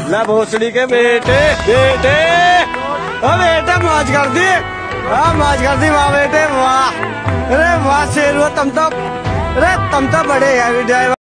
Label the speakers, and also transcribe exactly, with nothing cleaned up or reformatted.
Speaker 1: ला भोसड़ी के बेटे बेटे ओ बेटा मौज कर दी। हाँ मौज कर दी वाह बेटे वाह। अरे वाह शेर तुम तो, अरे तुम तो बड़े हैं ड्राइवर।